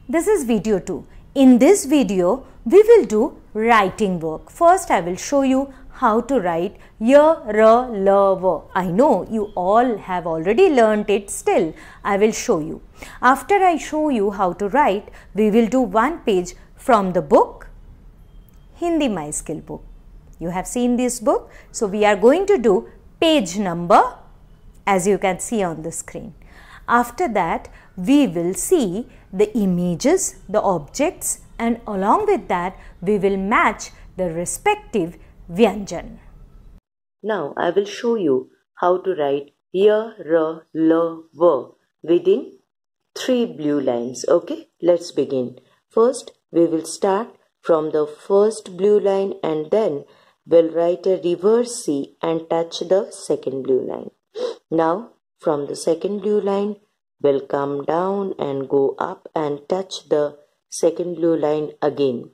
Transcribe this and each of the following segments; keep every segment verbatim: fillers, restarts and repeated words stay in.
This is video two. In this video, we will do writing work. First, I will show you how to write y, r, l, v. I know you all have already learnt it, still I will show you. After I show you how to write, we will do one page from the book, Hindi My Skill book. You have seen this book, so we are going to do page number as you can see on the screen. After that, we will see the images, the objects, and along with that, we will match the respective Vyanjan. Now, I will show you how to write y, r, l, v within three blue lines. Okay, let's begin. First, we will start from the first blue line and then we'll write a reverse C and touch the second blue line. Now, from the second blue line, we'll come down and go up and touch the second blue line again.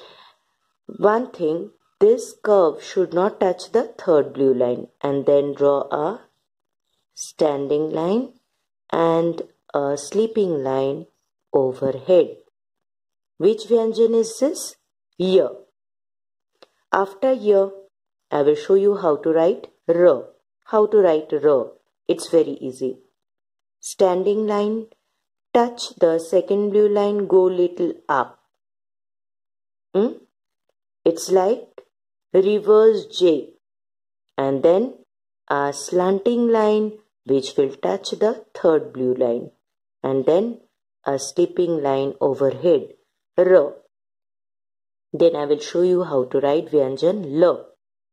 One thing, this curve should not touch the third blue line, and then draw a standing line and a sleeping line overhead. Which Vyanjan is this? Y. After Y, I will show you how to write R. How to write R? It's very easy. Standing line, touch the second blue line, go little up. Hmm? It's like reverse J. And then a slanting line which will touch the third blue line. And then a sleeping line overhead. R. Then I will show you how to write Vyanjan L.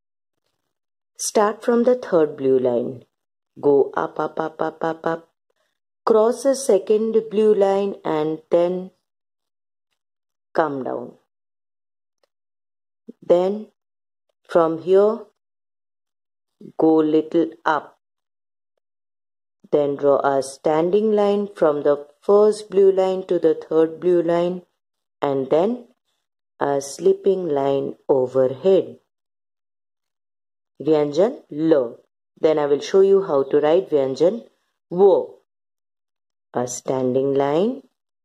Start from the third blue line. Go up, up, up, up, up, up. Cross the second blue line and then come down. Then from here, go little up. Then draw a standing line from the first blue line to the third blue line and then a sleeping line overhead. Vyanjan L. Then I will show you how to write Vyanjan V. A standing line.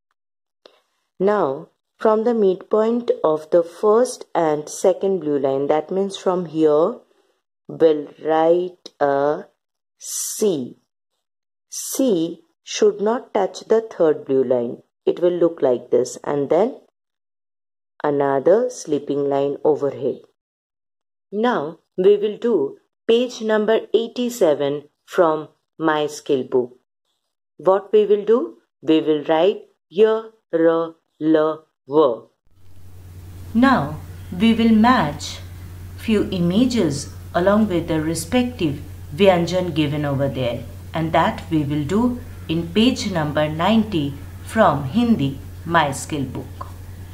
Now, from the midpoint of the first and second blue line, that means from here, we'll write a C. C should not touch the third blue line. It will look like this, and then another sleeping line overhead. Now, we will do page number eighty-seven from My Skill book. What we will do? We will write y, r, l, v. Now, we will match few images along with the respective Vyanjan given over there, and that we will do in page number ninety from Hindi My Skill book.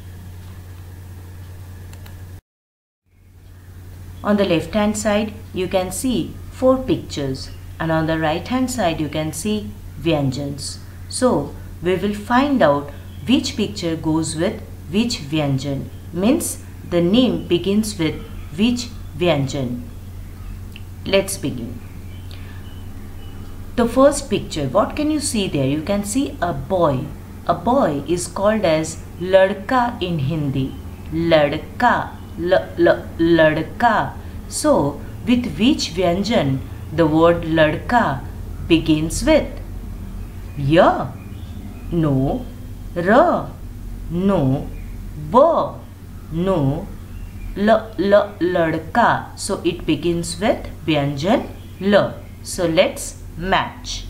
On the left hand side, you can see four pictures, and on the right hand side, you can see Vyanjans. So, we will find out which picture goes with which Vyanjan. Means the name begins with which Vyanjan. Let's begin. The first picture, what can you see there? You can see a boy. A boy is called as Ladka in Hindi. Ladka. L -l Ladka. So, with which Vyanjan the word Ladka begins with? Y. No. R. No. B. No. L -l Ladka. So, it begins with Vyanjan L. So, let's match.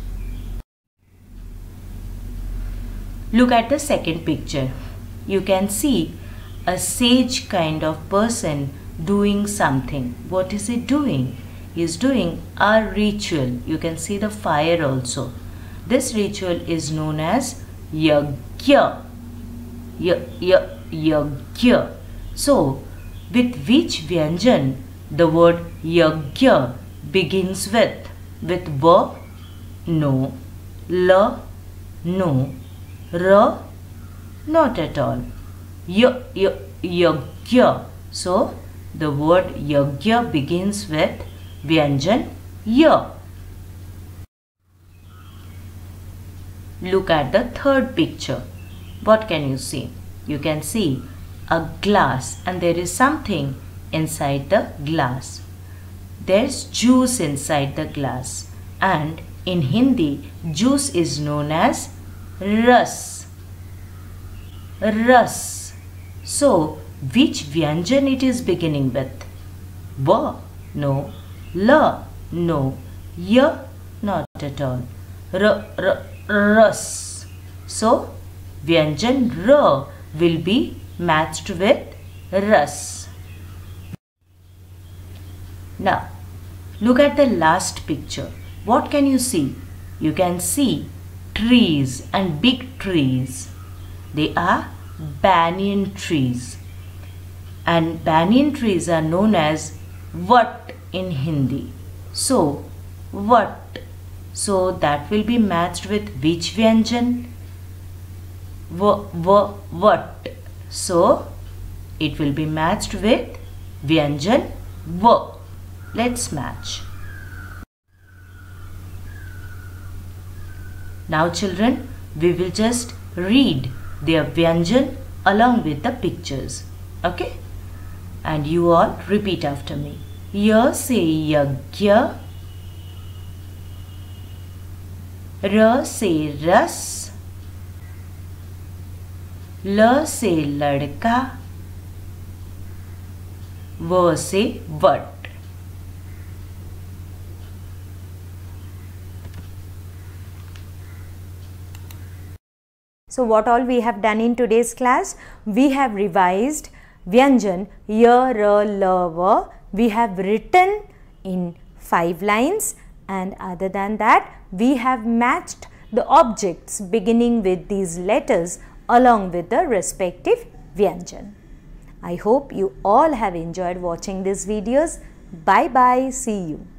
Look at the second picture. You can see a sage kind of person doing something. What is he doing? He is doing a ritual. You can see the fire also. This ritual is known as yagya. Yagya. So, with which Vyanjan the word yagya begins with? With V? No. L? No. R? Not at all. Y, y, yagya. So, the word yagya begins with Vyanjan Y. Look at the third picture. what can you see? You can see a glass and there is something inside the glass. There's juice inside the glass, and in Hindi, juice is known as ras. Ras. So, which vyanjan it is beginning with? Va? No. La? No. Ya? Not at all. R, r, ras. So, vyanjan ra will be matched with ras. Now, look at the last picture. What can you see? You can see trees and big trees. They are banyan trees. And banyan trees are known as vat in Hindi. So, vat. So, that will be matched with which vyanjan? V, v, vat. So, it will be matched with vyanjan v. Let's match. Now children, we will just read their vyanjan along with the pictures. Okay? And you all repeat after me. Ya se yagya, ra se ras, la se ladka, va se vat. So what all we have done in today's class? We have revised vyanjan ya, ra, la, va. We have written in five lines, and other than that, we have matched the objects beginning with these letters along with the respective vyanjan. I hope you all have enjoyed watching these videos. Bye bye. See you.